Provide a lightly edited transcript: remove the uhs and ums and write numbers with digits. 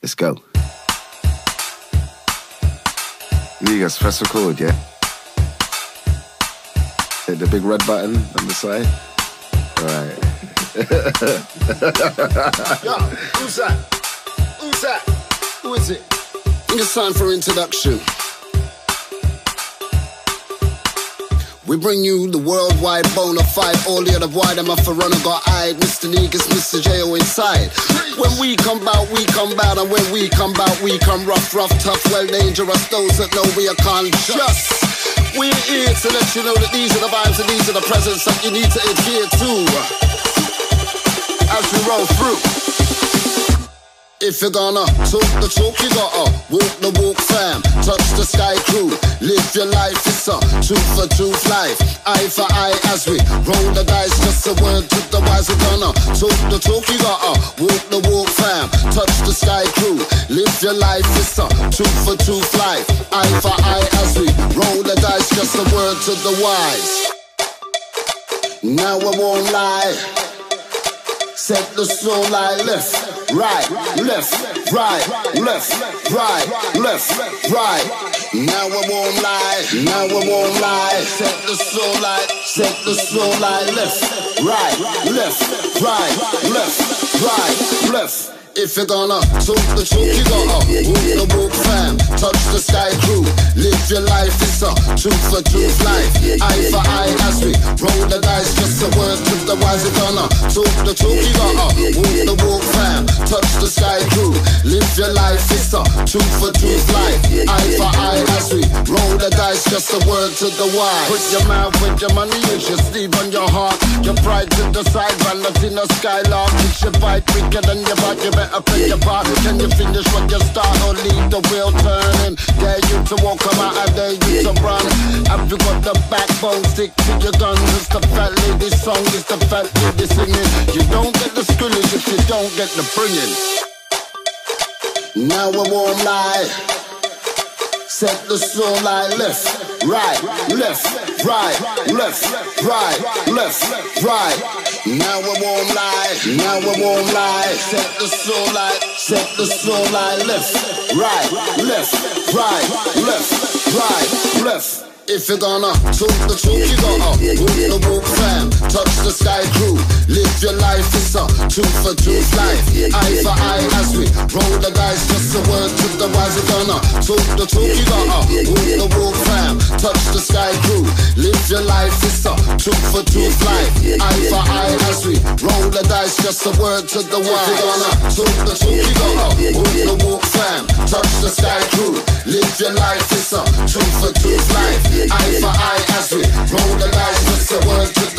Let's go. Ligas, press record, yeah? Hit the big red button on the side. Alright. Yo, who's that? Who's that? Who is it? I think it's time for introduction. We bring you the worldwide bona fide, all the other boy, them off a runner got eyed. Mr. Negus, Mr. J.O. inside. When we come bout, and when we come bout, we come rough, tough, well dangerous. Those that know we are conscious. We're here to let you know that these are the vibes and these are the presents that you need to adhere to as we roll through. If you're gonna talk the talk, you gotta walk the walk, fam. Touch the sky crew, live your life. It's a tooth for tooth life, eye for eye as we roll the dice. Just a word to the wise. We're gonna talk the talk, you gotta walk the walk, fam. Touch the sky crew, live your life. It's a tooth for tooth life, eye for eye as we roll the dice. Just a word to the wise. Now I won't lie. Set the soul like left, right, left, right, left, right, left, right. Now I won't lie, now I won't lie. Set the soul like left, right, left, right, left, right, left. If you're gonna talk the talk, you gotta walk the walk, fam. Touch the sky crew, live your life. It's a tooth for tooth life, eye for eye as we roll the dice. Just a word to the wise. You're gonna talk the talk, you gotta walk the walk, fam. Touch the sky crew, live your life. It's a tooth for tooth life, eye for eye as we roll the dice. Just a word to the wise. Put your mouth with your money, use your sleeve on your heart. Your pride to the side, vanity in the skylark. It's your bite quicker than your bite. You better play your part. Can you finish what you start or leave the wheel turning? Dare you to walk, come out, I dare you to run. Have you got the backbone, stick to your guns. It's the fat lady song, it's the fat lady singing. You don't get the scrimmage if you don't get the bringing. Now I won't lie. Set the soul like left, right, left, right, left, right, left, right. Now I won't lie, now I won't lie. Set the soul like left, right, left, right, left, right, left. If you're gonna talk the talk, you gotta walk the walk, fam. Touch the sky crew, live your life. It's a tooth for tooth life, eye for eye as we roll the dice. Just a word to the wise. You're gonna talk the talk, you gotta walk the walk, fam. Touch the sky crew, live your life. It's a tooth for tooth life, eye for eye as we roll the dice. Just a word to the wise. If you're gonna talk the talk, you gotta walk the walk, fam. Touch the sky crew, live your life. It's a tooth for tooth life, eye for eye as we roll the dice. Just a word to